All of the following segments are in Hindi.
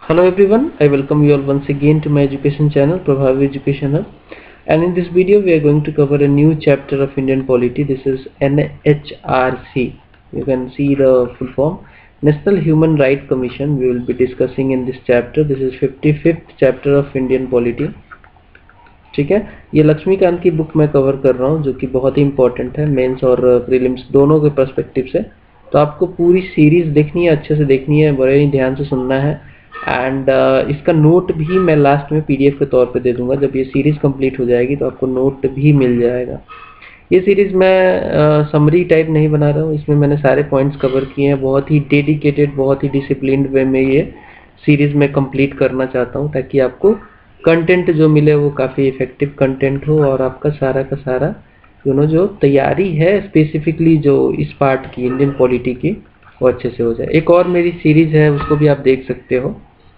Hello everyone, I welcome you all once again to my education channel Prabhavi Education Hub. And in this video we are going to cover a new chapter of Indian polity. This is NHRC. You can see the full form, National Human Rights Commission. We will be discussing in this chapter. This is 55th chapter of Indian polity. ठीक है, ये लक्ष्मीकांत की बुक मैं कवर कर रहा हूँ जो कि बहुत ही इंपॉर्टेंट है मेंस और प्रीलिम्स दोनों के पर्सपेक्टिव से। तो आपको पूरी सीरीज देखनी है, अच्छे से देखनी है, बड़े ही ध्यान से सुनना है। एंड इसका नोट भी मैं लास्ट में पीडीएफ के तौर पे दे दूंगा। जब ये सीरीज कंप्लीट हो जाएगी तो आपको नोट भी मिल जाएगा। ये सीरीज मैं समरी टाइप नहीं बना रहा हूँ, इसमें मैंने सारे पॉइंट्स कवर किए हैं। बहुत ही डेडिकेटेड, बहुत ही डिसिप्लिन्ड वे में ये सीरीज में कंप्लीट करना चाहता हूँ ताकि आपको कंटेंट जो मिले वो काफ़ी इफेक्टिव कंटेंट हो और आपका सारा का सारा जो तैयारी है स्पेसिफिकली जो इस पार्ट की इंडियन पॉलिटी की वो अच्छे से हो जाए। एक और मेरी सीरीज है, उसको भी आप देख सकते हो।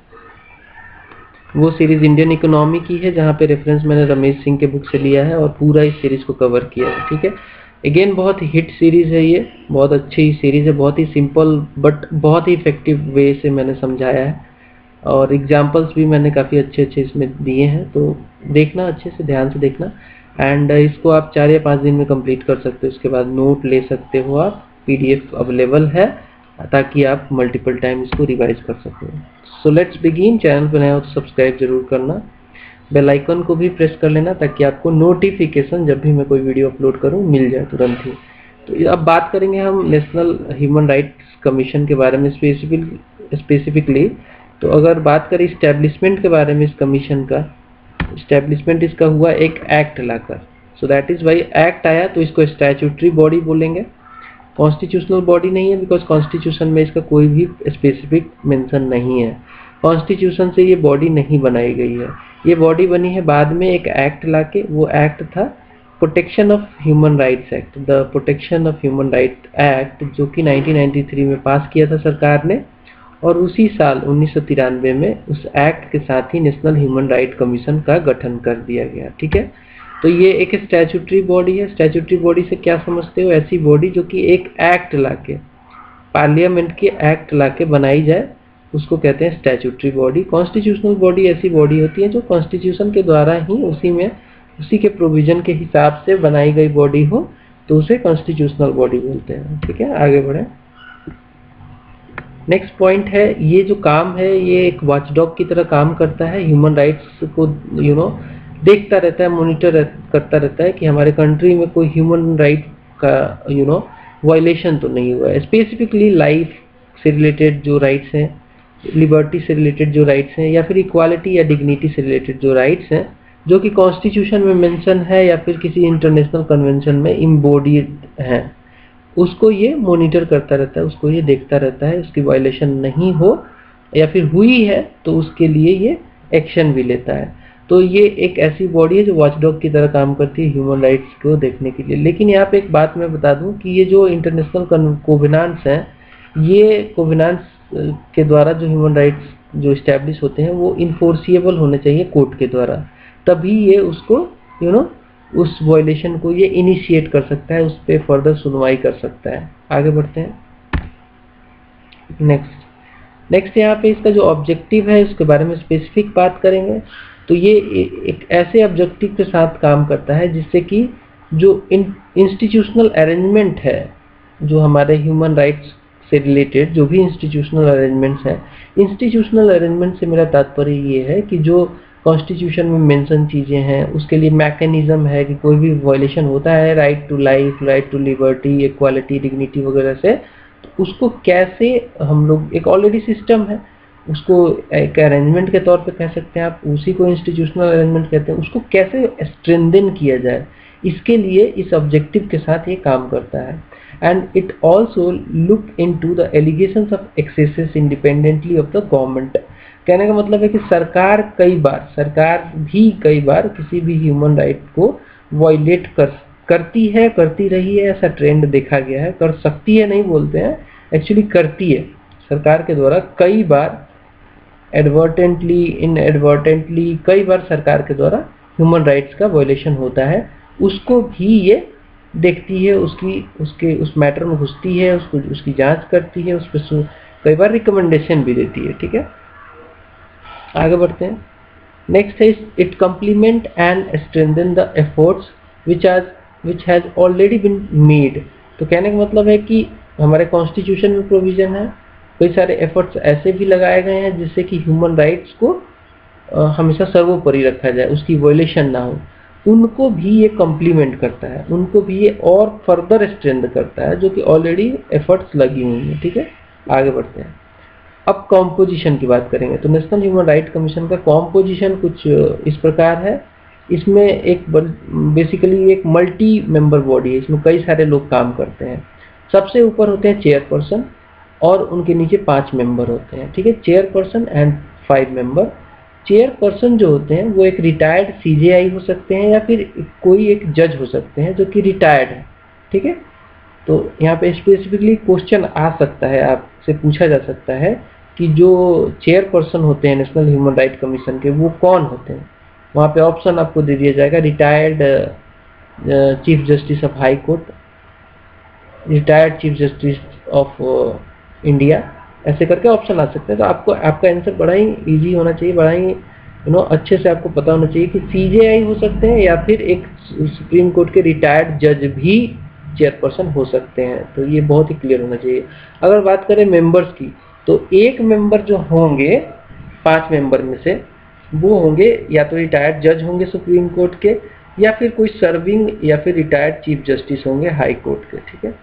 वो सीरीज इंडियन इकोनॉमी की है जहाँ पे रेफरेंस मैंने रमेश सिंह के बुक से लिया है और पूरा इस सीरीज को कवर किया है। ठीक है, अगेन बहुत हिट सीरीज है ये, बहुत अच्छी सीरीज है, बहुत ही सिंपल बट बहुत ही इफेक्टिव वे से मैंने समझाया है और एग्जाम्पल्स भी मैंने काफ़ी अच्छे इसमें दिए हैं। तो देखना, अच्छे से ध्यान से देखना। एंड इसको आप 4 या 5 दिन में कंप्लीट कर सकते हो। उसके बाद नोट ले सकते हो आप, पीडीएफ अवेलेबल है ताकि आप मल्टीपल टाइम इसको रिवाइज कर सको। So let's begin. चैनल पर नया हो तो सब्सक्राइब जरूर करना, बेल आइकन को भी प्रेस कर लेना ताकि आपको नोटिफिकेशन जब भी मैं कोई वीडियो अपलोड करूं मिल जाए तुरंत ही। तो अब बात करेंगे हम नेशनल ह्यूमन राइट्स कमीशन के बारे में स्पेसिफिकली। तो अगर बात करें इस्टेब्लिशमेंट के बारे में, इस कमीशन का इस्टेब्लिशमेंट इसका हुआ एक एक्ट लाकर। So that is why act आया तो इसको स्टैट्यूटरी बॉडी बोलेंगे, कॉन्स्टिट्यूशनल बॉडी नहीं है बिकॉज कॉन्स्टिट्यूशन में इसका कोई भी स्पेसिफिक मेंशन नहीं है। कॉन्स्टिट्यूशन से ये बॉडी नहीं बनाई गई है, ये बॉडी बनी है बाद में एक एक्ट लाके। वो एक्ट था protection of human rights act, the protection of human right act, जो कि 1993 में पास किया था सरकार ने। और उसी साल 1993 में उस एक्ट के साथ ही नेशनल ह्यूमन राइट कमीशन का गठन कर दिया गया। ठीक है, तो ये एक स्टैट्यूटरी बॉडी है। स्टैट्यूटरी बॉडी से क्या समझते हो? ऐसी बॉडी जो कि एक एक्ट लाके, पार्लियामेंट के एक्ट लाके बनाई जाए, उसको कहते हैं स्टैट्यूटरी बॉडी। कॉन्स्टिट्यूशनल बॉडी ऐसी बॉडी होती है जो कॉन्स्टिट्यूशन के द्वारा ही उसी के प्रोविजन के हिसाब से बनाई गई बॉडी हो तो उसे कॉन्स्टिट्यूशनल बॉडी बोलते हैं। ठीक है, आगे बढ़े। नेक्स्ट पॉइंट है, ये जो काम है ये एक वॉचडॉग की तरह काम करता है। ह्यूमन राइट्स को देखता रहता है, मॉनिटर करता रहता है कि हमारे कंट्री में कोई ह्यूमन राइट का वायलेशन तो नहीं हुआ है। स्पेसिफिकली लाइफ से रिलेटेड जो राइट्स हैं, लिबर्टी से रिलेटेड जो राइट्स हैं, या फिर इक्वालिटी या डिग्निटी से रिलेटेड जो राइट्स हैं जो कि कॉन्स्टिट्यूशन में मेंशन है या फिर किसी इंटरनेशनल कन्वेंशन में इम्बोडीड हैं, उसको ये मॉनिटर करता रहता है, उसको ये देखता रहता है उसकी वायलेशन नहीं हो या फिर हुई है तो उसके लिए ये एक्शन भी लेता है। तो ये एक ऐसी बॉडी है जो वॉचडॉग की तरह काम करती है ह्यूमन राइट्स को देखने के लिए। लेकिन यहाँ पे एक बात मैं बता दूं कि ये जो इंटरनेशनल कोवेनेंट्स हैं, ये कोवेनेंट्स के द्वारा जो ह्यूमन राइट्स जो इस्टेब्लिश होते हैं वो इन्फोर्सिएबल होने चाहिए कोर्ट के द्वारा, तभी ये उसको उस वायलेशन को ये इनिशिएट कर सकता है, उस पर फर्दर सुनवाई कर सकता है। आगे बढ़ते हैं। नेक्स्ट यहाँ पे इसका जो ऑब्जेक्टिव है उसके बारे में स्पेसिफिक बात करेंगे। तो ये एक ऐसे ऑब्जेक्टिव के साथ काम करता है जिससे कि जो इंस्टीट्यूशनल अरेंजमेंट है, जो हमारे ह्यूमन राइट्स से रिलेटेड जो भी इंस्टीट्यूशनल अरेंजमेंट्स हैं, इंस्टीट्यूशनल अरेंजमेंट से मेरा तात्पर्य ये है कि जो कॉन्स्टिट्यूशन में मेंशन चीज़ें हैं उसके लिए मैकेनिज्म है कि कोई भी वायलेशन होता है right to life, right to liberty, equality, dignity वगैरह से, तो उसको कैसे हम लोग, एक ऑलरेडी सिस्टम है, उसको एक अरेंजमेंट के तौर पे कह सकते हैं आप, उसी को इंस्टीट्यूशनल अरेंजमेंट कहते हैं, उसको कैसे स्ट्रेंथन किया जाए, इसके लिए इस ऑब्जेक्टिव के साथ ये काम करता है। And it also look into the allegations of excesses independently of the government. कहने का मतलब है कि सरकार भी कई बार किसी भी ह्यूमन राइट को वायलेट करती रही है, ऐसा ट्रेंड देखा गया है। कर सकती है नहीं बोलते हैं, एक्चुअली करती है। सरकार के द्वारा कई बार एडवर्टेंटली, इनएडवर्टेंटली कई बार सरकार के द्वारा ह्यूमन राइट्स का वायलेशन होता है, उसको भी ये देखती है, उस मैटर में घुसती है, उसकी जांच करती है, उस पर कई बार रिकमेंडेशन भी देती है। ठीक है, आगे बढ़ते हैं। नेक्स्ट है it complement and strengthen the efforts which has already been made. तो कहने का मतलब है कि हमारे कॉन्स्टिट्यूशन में प्रोविजन है, कई सारे एफर्ट्स ऐसे भी लगाए गए हैं जिससे कि ह्यूमन राइट्स को हमेशा सर्वोपरि रखा जाए, उसकी वायलेशन ना हो, उनको भी ये कम्प्लीमेंट करता है, उनको भी ये और फर्दर स्ट्रेंथ करता है जो कि ऑलरेडी एफर्ट्स लगी हुई हैं। ठीक है, आगे बढ़ते हैं। अब कॉम्पोजिशन की बात करेंगे तो नेशनल ह्यूमन राइट कमीशन का कॉम्पोजिशन कुछ इस प्रकार है। इसमें एक बेसिकली एक मल्टी मेंबर बॉडी है, इसमें कई सारे लोग काम करते हैं। सबसे ऊपर होते हैं चेयरपर्सन और उनके नीचे 5 मेंबर होते हैं। ठीक है, चेयरपर्सन एंड 5 मेंबर। चेयरपर्सन जो होते हैं वो एक रिटायर्ड सीजेआई हो सकते हैं या फिर कोई एक जज हो सकते हैं जो कि रिटायर्ड है। ठीक है, तो यहाँ पे स्पेसिफिकली क्वेश्चन आ सकता है, आपसे पूछा जा सकता है कि जो चेयरपर्सन होते हैं नेशनल ह्यूमन राइट कमीशन के वो कौन होते हैं। वहाँ पे ऑप्शन आपको दे दिया जाएगा, retired chief justice of high court, retired chief justice of India, ऐसे करके ऑप्शन आ सकते हैं। तो आपको आपका आंसर बड़ा ही इजी होना चाहिए, बड़ा ही अच्छे से आपको पता होना चाहिए कि सीजेआई हो सकते हैं या फिर एक सुप्रीम कोर्ट के रिटायर्ड जज भी चेयरपर्सन हो सकते हैं। तो ये बहुत ही क्लियर होना चाहिए। अगर बात करें मेंबर्स की तो एक मेंबर जो होंगे 5 मेंबर में से वो होंगे या तो रिटायर्ड जज होंगे सुप्रीम कोर्ट के या फिर कोई सर्विंग या फिर रिटायर्ड चीफ जस्टिस होंगे हाई कोर्ट के। ठीक है,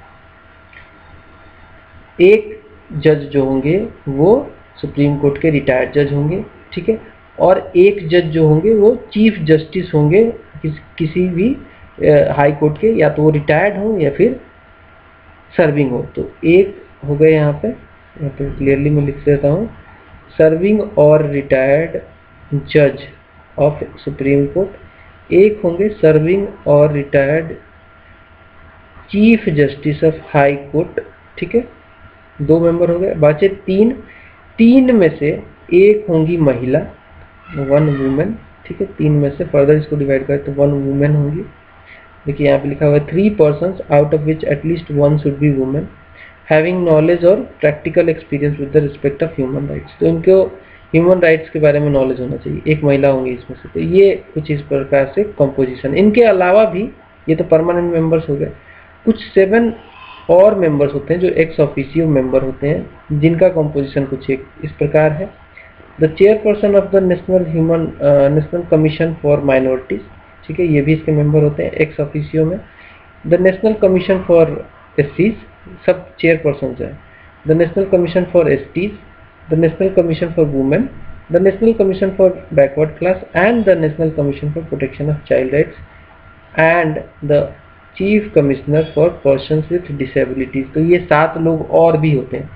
एक जज जो होंगे वो सुप्रीम कोर्ट के रिटायर्ड जज होंगे। ठीक है, और एक जज जो होंगे वो चीफ जस्टिस होंगे किसी भी हाई कोर्ट के, या तो वो रिटायर्ड हो या फिर सर्विंग हो। तो एक हो गए यहाँ पे क्लियरली मैं लिख देता हूँ, सर्विंग और रिटायर्ड जज ऑफ सुप्रीम कोर्ट। एक होंगे सर्विंग और retired chief justice of high court. ठीक है, 2 मेंबर हो गए, बचे 3 में से एक होंगी महिला, 1 वुमेन। ठीक है, 3 में से फर्दर इसको डिवाइड करें तो 1 वुमेन होंगी। देखिए यहाँ पे लिखा हुआ है 3 persons out of which at least 1 should be women having knowledge और practical experience with the respect of human rights. तो इनको ह्यूमन राइट्स के बारे में नॉलेज होना चाहिए, एक महिला होंगी इसमें से। तो ये कुछ इस प्रकार से कंपोजिशन। इनके अलावा भी, ये तो परमानेंट मेंबर्स हो गए, कुछ 7 और मेंबर्स होते हैं जो एक्स ऑफिशियो मेंबर होते हैं जिनका कंपोजिशन कुछ इस प्रकार है। The chairperson of the national commission for minorities. ठीक है, ये भी इसके मेंबर होते हैं एक्स ऑफिशियो में। द नेशनल कमीशन फॉर एससीज, सब चेयरपर्सन है। The national commission for STs, the national commission for women, the national commission for backward class and the national commission for protection of child rights and the chief commissioner for persons with disabilities. तो ये 7 लोग और भी होते हैं।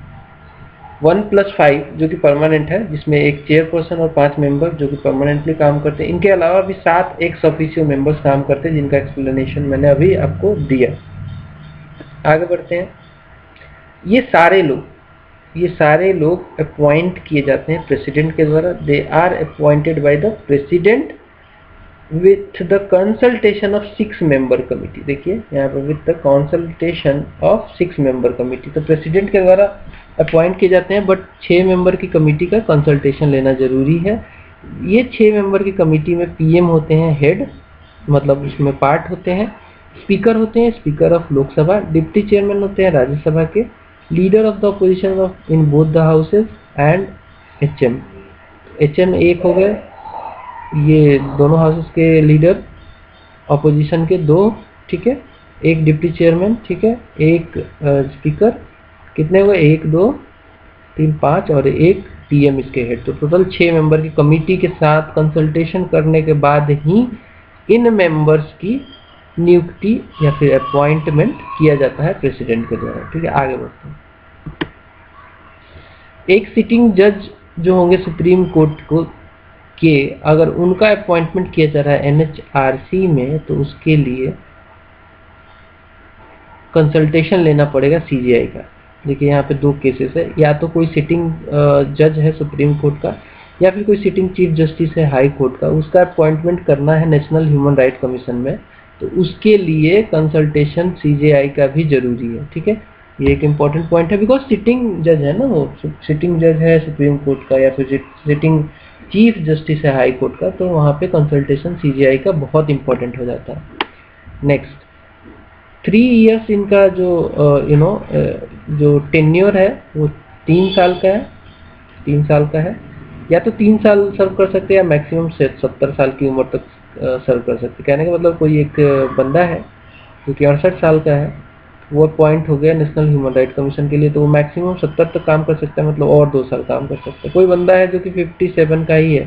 1+5 जो कि परमानेंट है, जिसमें एक चेयरपर्सन और 5 मेंबर जो कि परमानेंटली काम करते हैं। इनके अलावा भी 7 एक्स ऑफिशियो मेंबर्स काम करते हैं जिनका एक्सप्लेनेशन मैंने अभी आपको दिया। आगे बढ़ते हैं। ये सारे लोग अपॉइंट किए जाते हैं प्रेसिडेंट के द्वारा। They are appointed by the president with the consultation of 6 member committee. देखिए यहाँ पर with the consultation of 6 member committee. तो प्रेसिडेंट के द्वारा अपॉइंट किए जाते हैं, बट 6 मेंबर की कमिटी का कंसल्टेशन लेना जरूरी है। ये 6 मेंबर की कमिटी में पीएम होते हैं हेड, मतलब उसमें पार्ट होते हैं, स्पीकर होते हैं, speaker of Lok Sabha, deputy chairman होते हैं राज्यसभा के, leader of the opposition of in both the houses and HM एक हो गए, ये दोनों हाउसेस के लीडर, अपोजिशन के 2, ठीक है, एक डिप्टी चेयरमैन, ठीक है, एक स्पीकर, कितने हुए 1 2 3 5 और एक पीएम इसके हेड। तो टोटल 6 मेंबर की कमिटी के साथ कंसल्टेशन करने के बाद ही इन मेंबर्स की नियुक्ति या फिर अपॉइंटमेंट किया जाता है प्रेसिडेंट के द्वारा। ठीक है, आगे बढ़ते हैं। एक सिटिंग जज जो होंगे सुप्रीम कोर्ट को के, अगर उनका अपॉइंटमेंट किया जा रहा है एनएचआरसी में, तो उसके लिए कंसल्टेशन लेना पड़ेगा सीजीआई का। देखिए यहाँ पे 2 केसेस है, या तो कोई सिटिंग जज है सुप्रीम कोर्ट का या फिर कोई सिटिंग चीफ जस्टिस है हाई कोर्ट का, उसका अपॉइंटमेंट करना है नेशनल ह्यूमन राइट कमीशन में, तो उसके लिए कंसल्टेशन सीजीआई का भी जरूरी है। ठीक है, ये एक इम्पॉर्टेंट पॉइंट है, बिकॉज सिटिंग जज है ना, वो सिटिंग जज है सुप्रीम कोर्ट का या फिर सिटिंग चीफ जस्टिस है हाई कोर्ट का, तो वहाँ पे कंसल्टेशन सीजीआई का बहुत इंपॉर्टेंट हो जाता है। नेक्स्ट 3 इयर्स इनका जो जो टेन्योर है वो 3 साल का है, 3 साल का है, या तो 3 साल सर्व कर सकते हैं या मैक्सिमम 70 साल की उम्र तक सर्व कर सकते हैं। कहने का मतलब कोई एक बंदा है जो कि 68 साल का है, वो अपॉइंट हो गया नेशनल ह्यूमन राइट कमीशन के लिए, तो वो मैक्सिमम 70 तक काम कर सकता है, मतलब और 2 साल काम कर सकता है। कोई बंदा है जो कि 57 का ही है,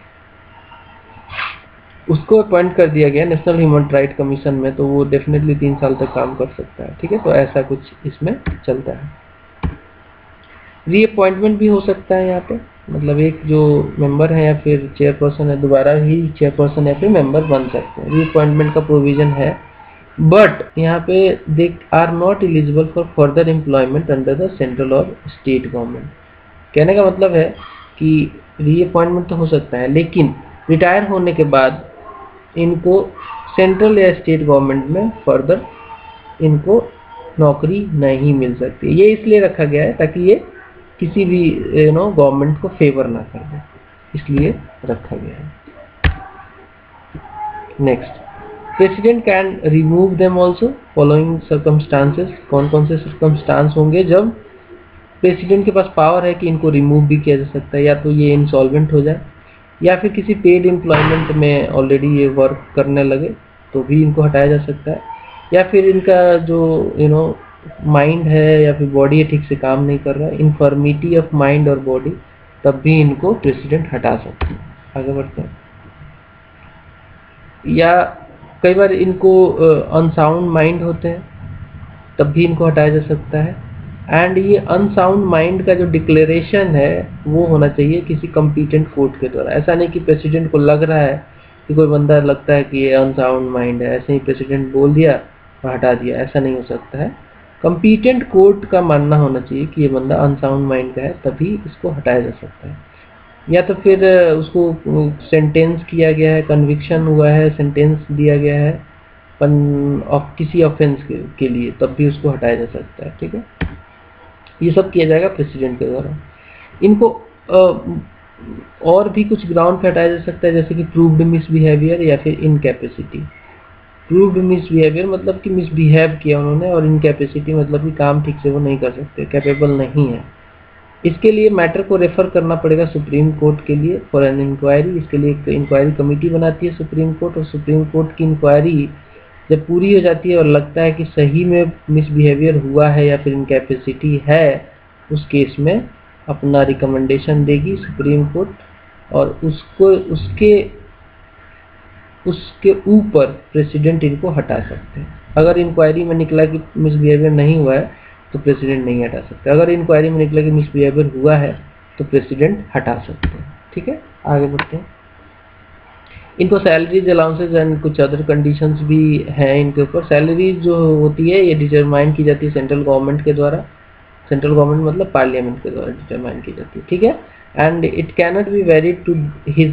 उसको अपॉइंट कर दिया गया नेशनल ह्यूमन राइट कमीशन में, तो वो डेफिनेटली 3 साल तक काम कर सकता है। ठीक है, तो ऐसा कुछ इसमें चलता है। रीअपॉइंटमेंट भी हो सकता है यहाँ पे, मतलब एक जो मेंबर है या फिर चेयरपर्सन है दोबारा ही चेयरपर्सन या फिर मेंबर बन सकते हैं। रीअपॉइंटमेंट का प्रोविजन है, बट यहाँ पे they are not eligible for further employment under the central और स्टेट गवर्नमेंट। कहने का मतलब है कि रीअपॉइंटमेंट तो हो सकता है, लेकिन रिटायर होने के बाद इनको सेंट्रल या स्टेट गवर्नमेंट में फर्दर इनको नौकरी नहीं मिल सकती। ये इसलिए रखा गया है ताकि ये किसी भी गवर्नमेंट को फेवर ना कर दे, इसलिए रखा गया है। Next, president can remove them also following circumstances. कौन कौन से सर्कमस्टांस होंगे जब प्रेसिडेंट के पास पावर है कि इनको रिमूव भी किया जा सकता है? या तो ये इंसॉल्वेंट हो जाए, या फिर किसी पेड एम्प्लॉयमेंट में ऑलरेडी ये वर्क करने लगे तो भी इनको हटाया जा सकता है, या फिर इनका जो माइंड है या फिर बॉडी है ठीक से काम नहीं कर रहा है, इन्फर्मिटी ऑफ माइंड और बॉडी, तब भी इनको प्रेसिडेंट हटा सकते हैं। आगे बढ़ते हैं। या कई बार इनको अनसाउंड माइंड होते हैं, तब भी इनको हटाया जा सकता है। एंड ये अनसाउंड माइंड का जो डिक्लेरेशन है वो होना चाहिए किसी कॉम्पिटेंट कोर्ट के द्वारा। ऐसा नहीं कि प्रेसिडेंट को लग रहा है कि कोई बंदा लगता है कि ये अनसाउंड माइंड है, ऐसे ही प्रेसिडेंट बोल दिया और हटा दिया, ऐसा नहीं हो सकता है। कॉम्पिटेंट कोर्ट का मानना होना चाहिए कि ये बंदा अनसाउंड माइंड का है, तभी इसको हटाया जा सकता है। या तो फिर उसको सेंटेंस किया गया है, कन्विक्शन हुआ है, सेंटेंस दिया गया है किसी ऑफेंस के लिए, तब भी उसको हटाया जा सकता है। ठीक है, ये सब किया जाएगा प्रेसिडेंट के द्वारा। इनको और भी कुछ ग्राउंड पे हटाया जा सकता है, जैसे कि प्रूव्ड मिसबिहेवियर या फिर इनकैपेसिटी। प्रूव्ड मिसबिहेवियर मतलब कि मिसबिहेव किया उन्होंने, और इनकैपेसिटी मतलब कि काम ठीक से वो नहीं कर सकते, कैपेबल नहीं है। इसके लिए मैटर को रेफर करना पड़ेगा सुप्रीम कोर्ट के लिए फॉर एन इंक्वायरी। इसके लिए एक इंक्वायरी कमेटी बनाती है सुप्रीम कोर्ट, और सुप्रीम कोर्ट की इंक्वायरी जब पूरी हो जाती है और लगता है कि सही में मिसबिहेवियर हुआ है या फिर इनकैपेसिटी है, उस केस में अपना रिकमेंडेशन देगी सुप्रीम कोर्ट, और उसके ऊपर प्रेसिडेंट इनको हटा सकते हैं। अगर इंक्वायरी में निकला कि मिसबिहेवियर नहीं हुआ है तो प्रेसिडेंट नहीं हटा सकते, अगर इंक्वायरी में निकला कि मिसबिहेवियर हुआ है तो प्रेसिडेंट हटा सकते हैं। ठीक है, आगे बढ़ते हैं। इनको सैलरीज, अलाउंसेज एंड कुछ अदर कंडीशंस भी हैं इनके ऊपर। सैलरी जो होती है ये डिटरमाइन की जाती है सेंट्रल गवर्नमेंट के द्वारा, सेंट्रल गवर्नमेंट मतलब पार्लियामेंट के द्वारा डिटरमाइन की जाती है। ठीक है, and it cannot be varied to his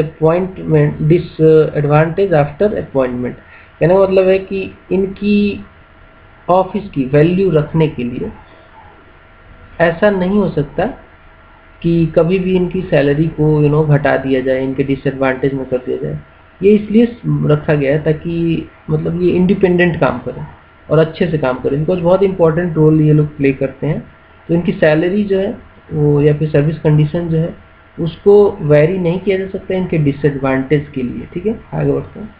disadvantage after appointment. कहने का मतलब है कि इनकी ऑफिस की वैल्यू रखने के लिए ऐसा नहीं हो सकता कि कभी भी इनकी सैलरी को घटा दिया जाए, इनके डिसएडवांटेज में कर दिया जाए। ये इसलिए रखा गया है ताकि मतलब ये इंडिपेंडेंट काम करें और अच्छे से काम करें, बिकॉज बहुत इंपॉर्टेंट रोल ये लोग प्ले करते हैं। तो इनकी सैलरी जो है वो या फिर सर्विस कंडीशन जो है उसको वेरी नहीं किया जा सकता इनके डिसएडवांटेज के लिए। ठीक है, आगे बढ़ते हैं।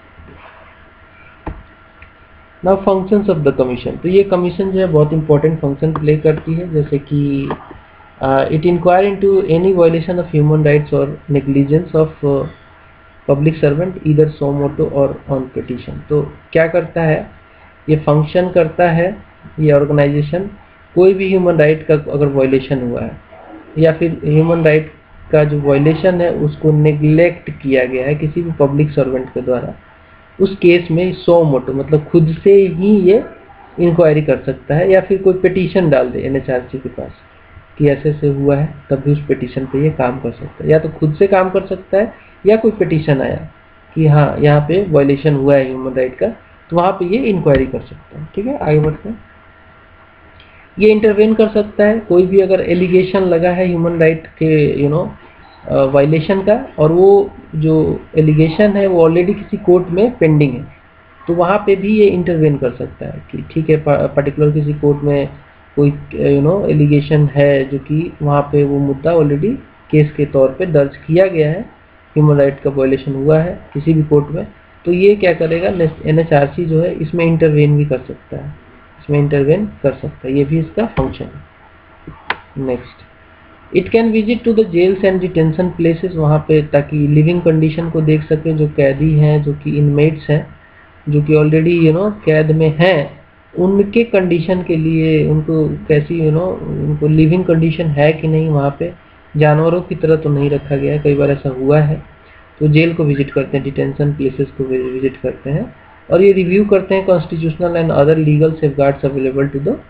Now functions of the commission. तो ये कमीशन जो है बहुत इंपॉर्टेंट फंक्शन प्ले करती है, जैसे कि it inquire into any violation of human rights और negligence of public servant either suo motu और ऑन पिटीशन। तो क्या करता है ये फंक्शन करता है ये ऑर्गेनाइजेशन, कोई भी ह्यूमन राइट का अगर वायलेशन हुआ है या फिर ह्यूमन राइट का जो वायलेशन है उसको नेग्लेक्ट किया गया है किसी भी पब्लिक सर्वेंट के द्वारा, उस केस में सो मोटो मतलब खुद से ही ये इंक्वायरी कर सकता है, या फिर कोई पिटीशन डाल दे एनएचआरसी के पास कि ऐसे से हुआ है, तब भी उस पिटीशन पे ये काम कर सकता है। या तो खुद से काम कर सकता है या कोई पिटीशन आया कि हाँ यहाँ पे वायलेशन हुआ है ह्यूमन राइट का, तो वहाँ पे ये इंक्वायरी कर सकता है। ठीक है, आगे बढ़ते हैं। ये इंटरवेन कर सकता है। कोई भी अगर एलिगेशन लगा है ह्यूमन राइट के वायलेशन का, और वो जो एलिगेशन है वो ऑलरेडी किसी कोर्ट में पेंडिंग है, तो वहाँ पे भी ये इंटरवेन कर सकता है कि ठीक है, पर्टिकुलर किसी कोर्ट में कोई एलिगेशन है जो कि वहाँ पे वो मुद्दा ऑलरेडी केस के तौर पे दर्ज किया गया है, ह्यूमन राइट का वायलेशन हुआ है किसी भी कोर्ट में, तो ये क्या करेगा, NHRC जो है इसमें इंटरवेन भी कर सकता है, इसमें इंटरवेन कर सकता है, ये भी इसका फंक्शन है। Next, it can visit to the jails and detention places, वहाँ पे ताकि लिविंग कंडीशन को देख सके, जो कैदी हैं, जो कि इनमेट्स हैं, जो कि ऑलरेडी कैद में हैं, उनके कंडीशन के लिए उनको कैसी उनको लिविंग कंडीशन है कि नहीं, वहाँ पे जानवरों की तरह तो नहीं रखा गया है, कई बार ऐसा हुआ है, तो जेल को विजिट करते हैं, डिटेंशन प्लेसेस को विजिट करते हैं, और ये रिव्यू करते हैं constitutional and other legal safeguards available to the,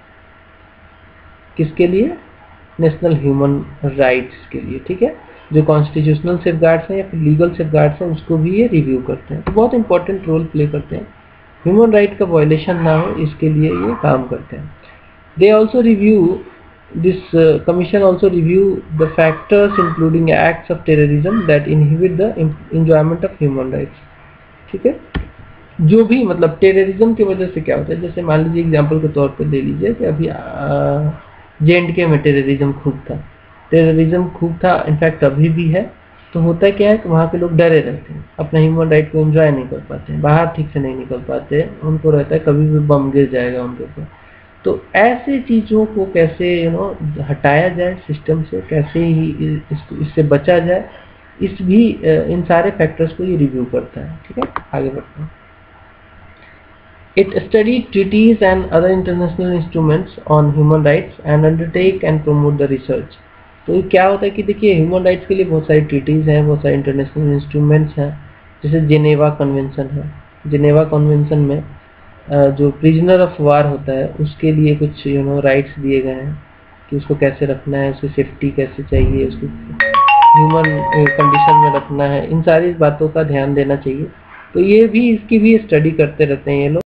किसके लिए, नेशनल ह्यूमन राइट्स के लिए, ठीक है, जो कॉन्स्टिट्यूशनल सेफगार्ड्स हैं या फिर लीगल सेफगार्ड्स हैं उसको भी ये रिव्यू करते हैं, तो बहुत इंपॉर्टेंट रोल प्ले करते हैं, ह्यूमन राइट का वायलेशन ना हो इसके लिए ये काम करते हैं। They also review this commission also review the factors including acts of terrorism that inhibit the enjoyment of human rights, ठीक है, जो भी मतलब टेररिज्म की वजह से क्या होता है, जैसे मान लीजिए एग्जाम्पल के तौर पर ले लीजिए कि अभी JNK में टेररिज्म खूब था, इनफैक्ट अभी भी है, तो होता क्या है कि वहाँ के लोग डरे रहते हैं, अपना ह्यूमन राइट को एंजॉय नहीं कर पाते हैं, बाहर ठीक से नहीं निकल पाते हैं, उनको रहता है कभी भी बम गिर जाएगा उनके ऊपर, तो ऐसे चीज़ों को कैसे हटाया जाए सिस्टम से, कैसे ही इससे बचा जाए, इन सारे फैक्टर्स को ये रिव्यू करता है, ठीक है, आगे बढ़ते हैं। It studied treaties and other international instruments on human rights and undertake and promote the research। तो ये क्या होता है कि देखिए ह्यूमन राइट्स के लिए बहुत सारी ट्रीटीज़ हैं, बहुत सारे इंटरनेशनल इंस्ट्रूमेंट्स हैं, जैसे जिनेवा कन्वेंशन है, जिनेवा कन्वेंशन में जो प्रिजनर ऑफ वार होता है उसके लिए कुछ राइट्स दिए गए हैं कि उसको कैसे रखना है, उसकी सेफ्टी कैसे चाहिए, उसको ह्यूमन कंडीशन में रखना है, इन सारी बातों का ध्यान देना चाहिए, तो ये भी इसकी भी स्टडी करते रहते हैं ये लोग।